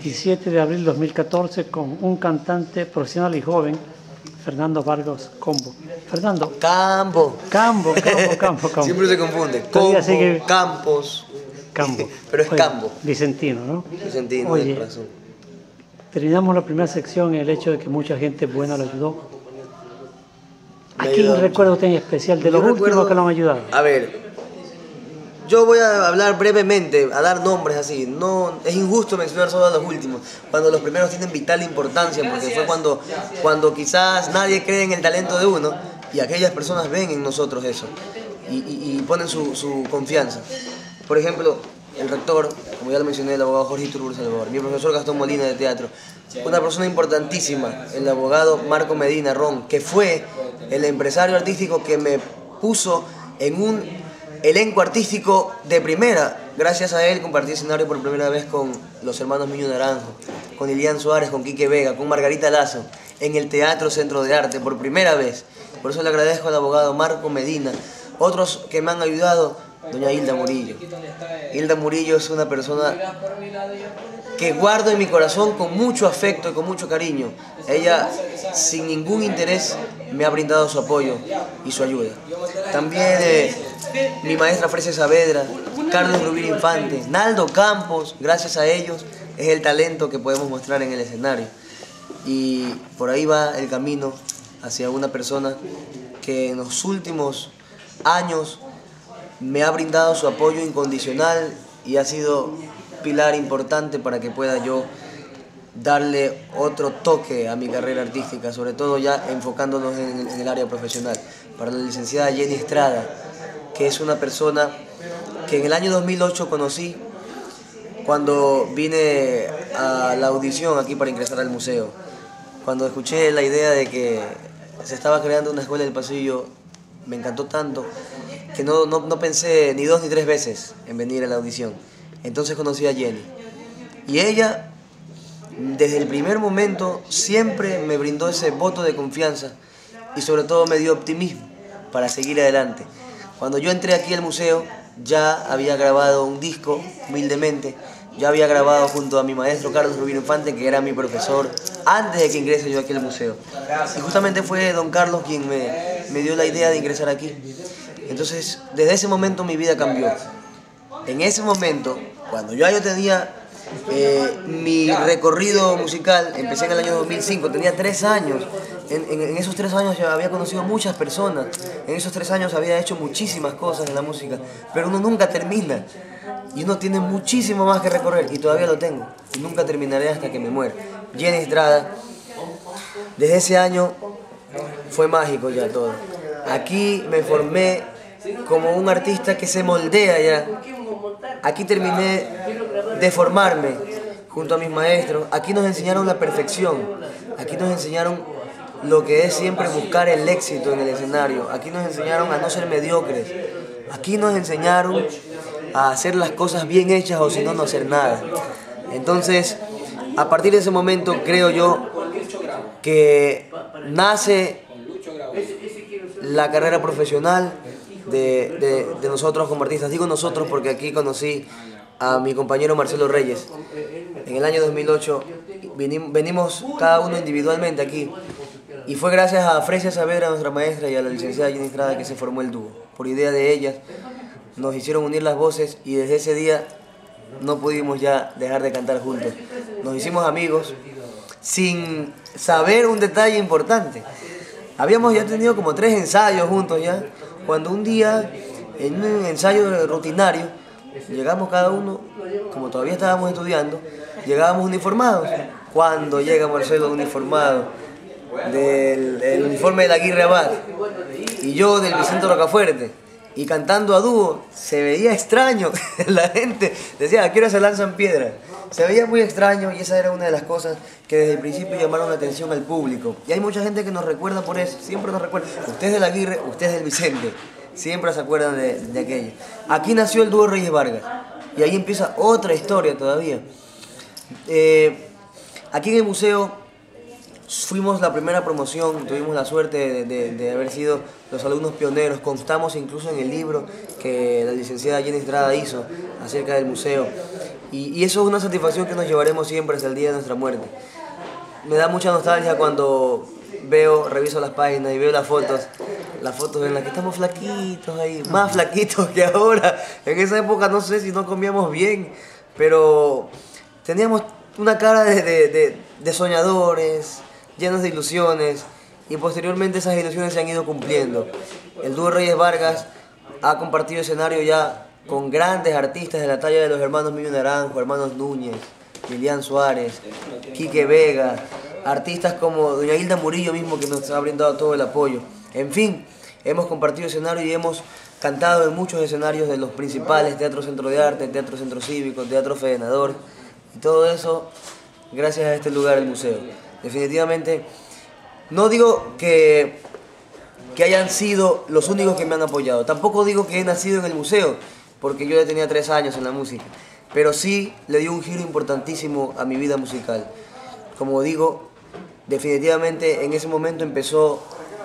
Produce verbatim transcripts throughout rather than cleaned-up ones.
veintisiete de abril de dos mil catorce con un cantante profesional y joven, Fernando Vargas Combo. Fernando. Campo. Campo, Campo, Campo, Campo. Siempre se confunde. Todavía Combo, sigue- Campos. Campo. Pero es Oye, Campo. Vicentino, ¿no? Vicentino, Oye, de corazón. terminamos la primera sección en el hecho de que mucha gente buena lo ayudó. ¿A Me quién ayudaron recuerda usted en especial de Yo los últimos recuerdo- que lo han ayudado? A ver, yo voy a hablar brevemente, a dar nombres así. No, es injusto mencionar solo a los últimos, cuando los primeros tienen vital importancia, porque fue cuando, cuando quizás nadie cree en el talento de uno y aquellas personas ven en nosotros eso y, y- y ponen su, su confianza. Por ejemplo, el rector, como ya lo mencioné, el abogado Jorge Iturburu Salvador, mi profesor Gastón Molina de teatro, una persona importantísima, el abogado Marco Medina Ron, que fue el empresario artístico que me puso en un elenco artístico de primera. Gracias a él compartí escenario por primera vez con los hermanos Miño Naranjo, con Ilian Suárez, con Quique Vega, con Margarita Lazo, en el Teatro Centro de Arte, por primera vez. Por eso le agradezco al abogado Marco Medina. Otros que me han ayudado, doña Hilda Murillo. Hilda Murillo es una persona que guardo en mi corazón con mucho afecto y con mucho cariño. Ella, sin ningún interés, me ha brindado su apoyo y su ayuda. También eh, mi maestra Fresia Saavedra, Carlos Rubín Infante, Naldo Campos, gracias a ellos es el talento que podemos mostrar en el escenario. Y por ahí va el camino hacia una persona que en los últimos años me ha brindado su apoyo incondicional y ha sido pilar importante para que pueda yo darle otro toque a mi carrera artística, sobre todo ya enfocándonos en el, en el área profesional. Para la licenciada Jenny Estrada, que es una persona que en el año dos mil ocho conocí cuando vine a la audición aquí para ingresar al museo. Cuando escuché la idea de que se estaba creando una escuela del pasillo, me encantó tanto que no, no, no pensé ni dos ni tres veces en venir a la audición. Entonces conocí a Jenny. Y ella, desde el primer momento, siempre me brindó ese voto de confianza y sobre todo me dio optimismo para seguir adelante. Cuando yo entré aquí al museo, ya había grabado un disco, humildemente. Ya había grabado junto a mi maestro Carlos Rubín Infante, que era mi profesor, antes de que ingrese yo aquí al museo. Y justamente fue don Carlos quien me, me dio la idea de ingresar aquí. Entonces, desde ese momento mi vida cambió. En ese momento, cuando yo, yo tenía eh, mi recorrido musical, empecé en el año dos mil cinco, tenía tres años. En, en, en esos tres años yo había conocido muchas personas. En esos tres años había hecho muchísimas cosas en la música, pero uno nunca termina. Y uno tiene muchísimo más que recorrer, y todavía lo tengo. Y nunca terminaré hasta que me muera. Jenny Estrada, desde ese año fue mágico ya todo. Aquí me formé como un artista que se moldea ya. Aquí terminé de formarme junto a mis maestros. Aquí nos enseñaron la perfección. Aquí nos enseñaron lo que es siempre buscar el éxito en el escenario. Aquí nos enseñaron a no ser mediocres. Aquí nos enseñaron a hacer las cosas bien hechas o si no, no hacer nada. Entonces, a partir de ese momento creo yo que nace la carrera profesional de, de, de nosotros como artistas. Digo nosotros porque aquí conocí a mi compañero Marcelo Reyes. En el año dos mil ocho venimos, venimos cada uno individualmente aquí. Y fue gracias a Fresia Saavedra, nuestra maestra, y a la licenciada Jenny Estrada que se formó el dúo. Por idea de ellas, nos hicieron unir las voces y desde ese día no pudimos ya dejar de cantar juntos. Nos hicimos amigos sin saber un detalle importante. Habíamos ya tenido como tres ensayos juntos ya, cuando un día, en un ensayo rutinario, llegamos cada uno, como todavía estábamos estudiando, llegábamos uniformados. Cuando llega Marcelo uniformado, del el uniforme del Aguirre Abad, y yo del Vicente Rocafuerte, y cantando a dúo, se veía extraño. La gente decía, ¿a qué hora se lanzan piedras? Se veía muy extraño y esa era una de las cosas que desde el principio llamaron la atención al público. Y hay mucha gente que nos recuerda por eso, siempre nos recuerda. Usted es del Aguirre, usted es del Vicente. Siempre se acuerdan de, de aquello. Aquí nació el dúo Reyes Vargas y ahí empieza otra historia todavía. Eh, aquí en el museo fuimos la primera promoción, tuvimos la suerte de, de, de haber sido los alumnos pioneros, constamos incluso en el libro que la licenciada Jenny Estrada hizo acerca del museo. Y, y eso es una satisfacción que nos llevaremos siempre hasta el día de nuestra muerte. Me da mucha nostalgia cuando veo, reviso las páginas y veo las fotos, las fotos en las que estamos flaquitos ahí, más flaquitos que ahora. En esa época no sé si no comíamos bien, pero teníamos una cara de, de, de, de soñadores, llenos de ilusiones, y posteriormente esas ilusiones se han ido cumpliendo. El dúo Reyes Vargas ha compartido escenario ya con grandes artistas de la talla de los hermanos Millo Naranjo, hermanos Núñez, Lilian Suárez, Quique Vega, artistas como doña Hilda Murillo mismo, que nos ha brindado todo el apoyo. En fin, hemos compartido escenario y hemos cantado en muchos escenarios de los principales, Teatro Centro de Arte, Teatro Centro Cívico, Teatro Federador, y todo eso gracias a este lugar, el museo. Definitivamente, no digo que, que hayan sido los únicos que me han apoyado, tampoco digo que he nacido en el museo, porque yo ya tenía tres años en la música, pero sí le dio un giro importantísimo a mi vida musical. Como digo, definitivamente en ese momento empezó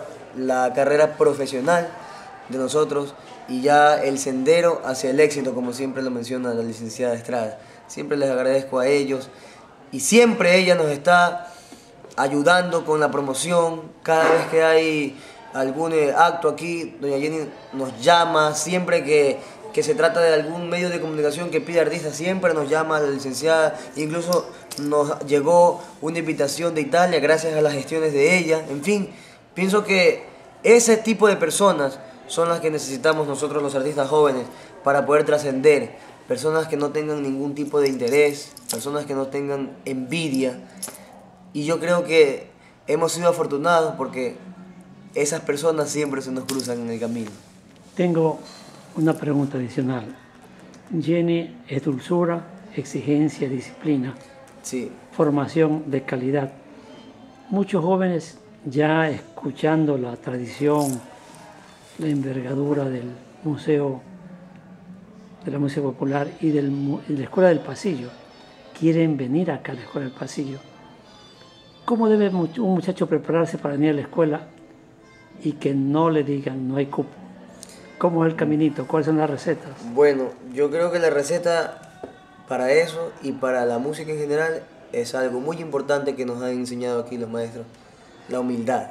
la carrera profesional de nosotros y ya el sendero hacia el éxito, como siempre lo menciona la licenciada Estrada. Siempre les agradezco a ellos y siempre ella nos está ayudando con la promoción. Cada vez que hay algún acto aquí, doña Jenny nos llama, siempre que, que se trata de algún medio de comunicación que pide artistas, siempre nos llama la licenciada. Incluso nos llegó una invitación de Italia gracias a las gestiones de ella. En fin, pienso que ese tipo de personas son las que necesitamos nosotros los artistas jóvenes para poder trascender. Personas que no tengan ningún tipo de interés, personas que no tengan envidia. Y yo creo que hemos sido afortunados porque esas personas siempre se nos cruzan en el camino. Tengo una pregunta adicional. Jenny es dulzura, exigencia, disciplina, sí. Formación de calidad. Muchos jóvenes ya escuchando la tradición, la envergadura del museo, de la música popular y de la Escuela del Pasillo, quieren venir acá a la Escuela del Pasillo. ¿Cómo debe un muchacho prepararse para venir a la escuela y que no le digan no hay cupo? ¿Cómo es el caminito? ¿Cuáles son las recetas? Bueno, yo creo que la receta para eso y para la música en general es algo muy importante que nos han enseñado aquí los maestros: la humildad.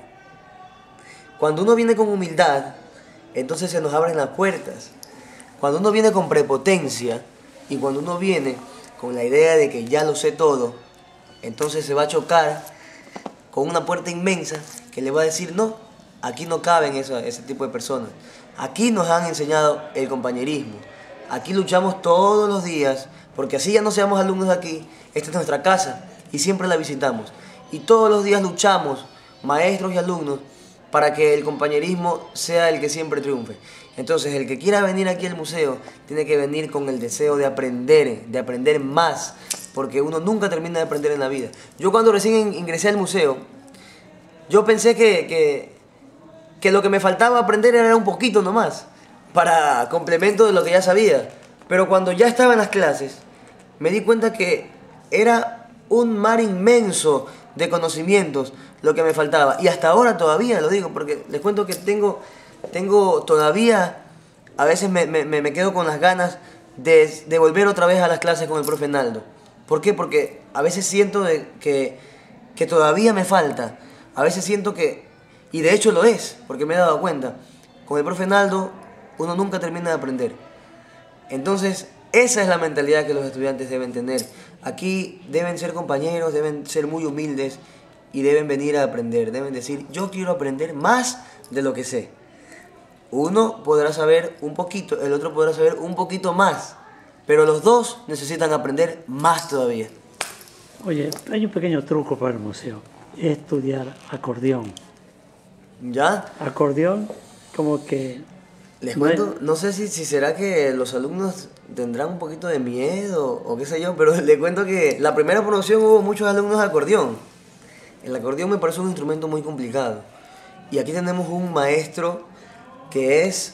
Cuando uno viene con humildad, entonces se nos abren las puertas. Cuando uno viene con prepotencia y cuando uno viene con la idea de que ya lo sé todo, entonces se va a chocar con una puerta inmensa que le va a decir no, aquí no caben esa, ese tipo de personas. Aquí nos han enseñado el compañerismo. Aquí luchamos todos los días, porque así ya no seamos alumnos de aquí, esta es nuestra casa y siempre la visitamos. Y todos los días luchamos, maestros y alumnos, para que el compañerismo sea el que siempre triunfe. Entonces, el que quiera venir aquí al museo tiene que venir con el deseo de aprender, de aprender más, porque uno nunca termina de aprender en la vida. Yo cuando recién ingresé al museo, yo pensé que, que, que lo que me faltaba aprender era un poquito nomás, para complemento de lo que ya sabía. Pero cuando ya estaba en las clases, me di cuenta que era un mar inmenso de conocimientos lo que me faltaba. Y hasta ahora todavía lo digo, porque les cuento que tengo... Tengo todavía, a veces me, me, me quedo con las ganas de, de volver otra vez a las clases con el profe Naldo. ¿Por qué? Porque a veces siento de que, que todavía me falta. A veces siento que, y de hecho lo es, porque me he dado cuenta, con el profe Naldo uno nunca termina de aprender. Entonces, esa es la mentalidad que los estudiantes deben tener. Aquí deben ser compañeros, deben ser muy humildes y deben venir a aprender. Deben decir, yo quiero aprender más de lo que sé. Uno podrá saber un poquito, el otro podrá saber un poquito más, pero los dos necesitan aprender más todavía. Oye, hay un pequeño truco para el museo, es estudiar acordeón. ¿Ya? Acordeón, como que... Les cuento, no sé si, si será que los alumnos tendrán un poquito de miedo o qué sé yo, pero les cuento que la primera promoción hubo muchos alumnos de acordeón. El acordeón me parece un instrumento muy complicado. Y aquí tenemos un maestro que es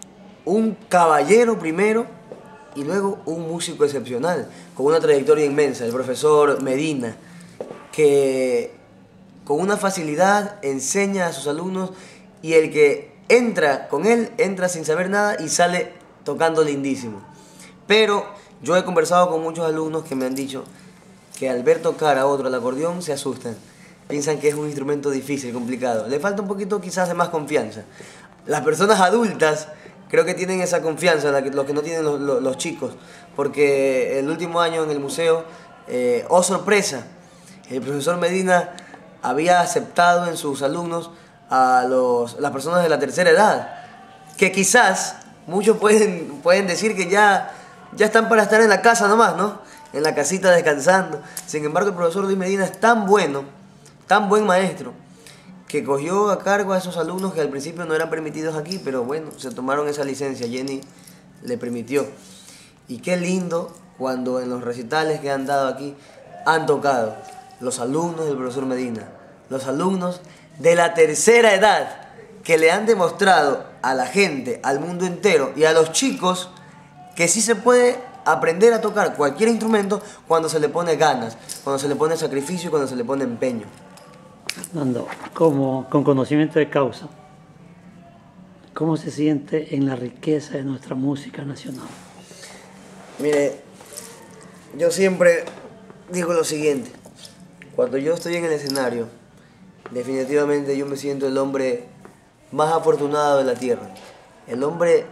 un caballero primero y luego un músico excepcional, con una trayectoria inmensa, el profesor Medina, que con una facilidad enseña a sus alumnos y el que entra con él, entra sin saber nada y sale tocando lindísimo. Pero Yo he conversado con muchos alumnos que me han dicho que al ver tocar a otro el acordeón se asustan. Piensan que es un instrumento difícil, complicado. Le falta un poquito quizás de más confianza. Las personas adultas creo que tienen esa confianza, la que, los que no tienen los, los, los chicos. Porque el último año en el museo, eh, oh sorpresa, el profesor Medina había aceptado en sus alumnos a los, las personas de la tercera edad. Que quizás muchos pueden, pueden decir que ya, ya están para estar en la casa nomás, ¿no? En la casita descansando. Sin embargo, el profesor Luis Medina es tan bueno, tan buen maestro, que cogió a cargo a esos alumnos que al principio no eran permitidos aquí, pero bueno, se tomaron esa licencia, Jenny le permitió. Y qué lindo cuando en los recitales que han dado aquí han tocado los alumnos del profesor Medina, los alumnos de la tercera edad, que le han demostrado a la gente, al mundo entero y a los chicos que sí se puede aprender a tocar cualquier instrumento cuando se le pone ganas, cuando se le pone sacrificio y cuando se le pone empeño. Fernando, como, con conocimiento de causa, ¿cómo se siente en la riqueza de nuestra música nacional? Mire, yo siempre digo lo siguiente: cuando yo estoy en el escenario, definitivamente yo me siento el hombre más afortunado de la tierra, el hombre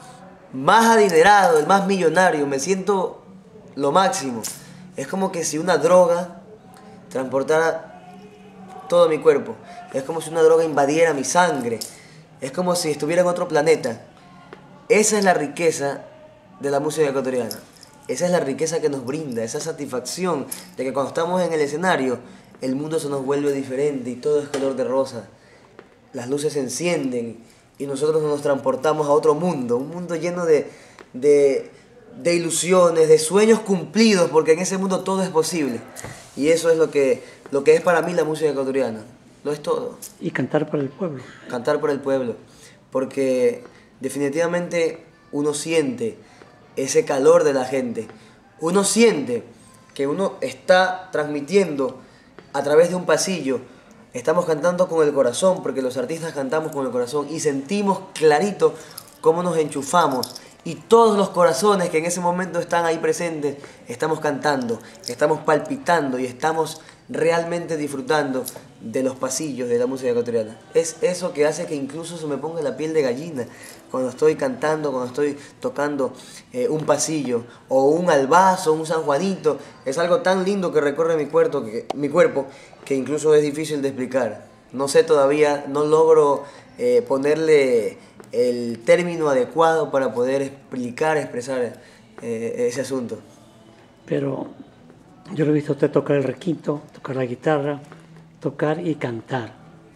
más adinerado, el más millonario. Me siento lo máximo. Es como que si una droga transportara todo mi cuerpo. Es como si una droga invadiera mi sangre. Es como si estuviera en otro planeta. Esa es la riqueza de la música ecuatoriana. Esa es la riqueza que nos brinda, esa satisfacción de que cuando estamos en el escenario, el mundo se nos vuelve diferente y todo es color de rosa. Las luces se encienden y nosotros nos transportamos a otro mundo, un mundo lleno de, de, de ilusiones, de sueños cumplidos, porque en ese mundo todo es posible. Y eso es lo que, lo que es para mí la música ecuatoriana, lo es todo. Y cantar para el pueblo. Cantar por el pueblo, porque definitivamente uno siente ese calor de la gente, uno siente que uno está transmitiendo a través de un pasillo. Estamos cantando con el corazón, porque los artistas cantamos con el corazón y sentimos clarito cómo nos enchufamos. Y todos los corazones que en ese momento están ahí presentes, estamos cantando, estamos palpitando y estamos realmente disfrutando de los pasillos de la música ecuatoriana. Es eso que hace que incluso se me ponga la piel de gallina cuando estoy cantando, cuando estoy tocando eh, un pasillo o un albazo, un San Juanito. Es algo tan lindo que recorre mi cuerpo, que, mi cuerpo, que incluso es difícil de explicar. No sé todavía, no logro eh, ponerle el término adecuado para poder explicar, expresar eh, ese asunto. Pero yo lo he visto a usted tocar el requinto, tocar la guitarra, tocar y cantar.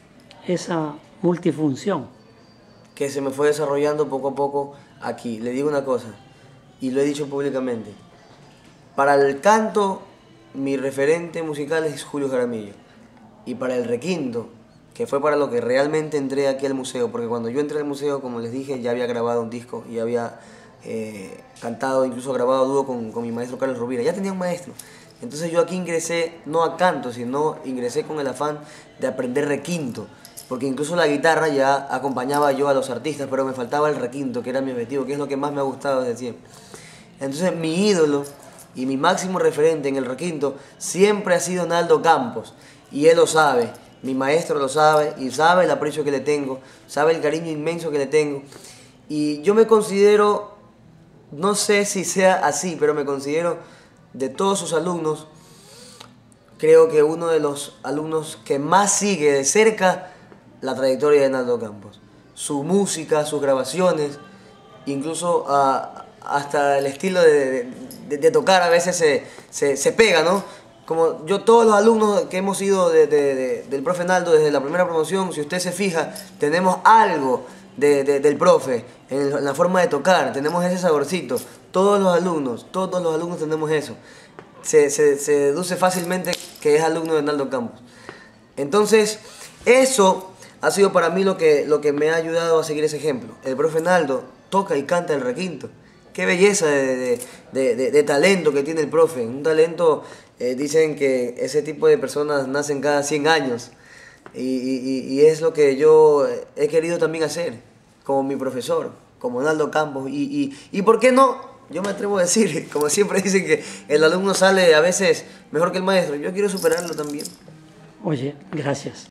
Esa multifunción que se me fue desarrollando poco a poco aquí. Le digo una cosa, y lo he dicho públicamente: para el canto, mi referente musical es Julio Jaramillo. Y para el requinto, que fue para lo que realmente entré aquí al museo, porque cuando yo entré al museo, como les dije, ya había grabado un disco y había eh, cantado, incluso grabado dúo con, con mi maestro Carlos Rovira. Ya tenía un maestro. Entonces yo aquí ingresé no a canto, sino ingresé con el afán de aprender requinto, porque incluso la guitarra ya acompañaba yo a los artistas, pero me faltaba el requinto, que era mi objetivo, que es lo que más me ha gustado desde siempre. Entonces mi ídolo y mi máximo referente en el requinto siempre ha sido Naldo Campos, y él lo sabe, mi maestro lo sabe, y sabe el aprecio que le tengo, sabe el cariño inmenso que le tengo, y yo me considero, no sé si sea así, pero me considero, de todos sus alumnos, creo que uno de los alumnos que más sigue de cerca la trayectoria de Naldo Campos. Su música, sus grabaciones, incluso uh, hasta el estilo de, de, de tocar a veces se, se, se pega, ¿no? Como yo, todos los alumnos que hemos ido de, de, de, del profe Naldo desde la primera promoción, si usted se fija, tenemos algo de, de, del profe en, en la forma de tocar, tenemos ese saborcito. Todos los alumnos, todos los alumnos tenemos eso. Se, se, se deduce fácilmente que es alumno de Naldo Campos. Entonces, eso ha sido para mí lo que, lo que me ha ayudado a seguir ese ejemplo. El profe Naldo toca y canta el requinto. Qué belleza de, de, de, de, de talento que tiene el profe. Un talento, eh, dicen que ese tipo de personas nacen cada cien años. Y, y, y es lo que yo he querido también hacer, como mi profesor, como Naldo Campos. Y, y, y ¿por qué no yo me atrevo a decir, como siempre dicen que el alumno sale a veces mejor que el maestro, yo quiero superarlo también. Oye, gracias.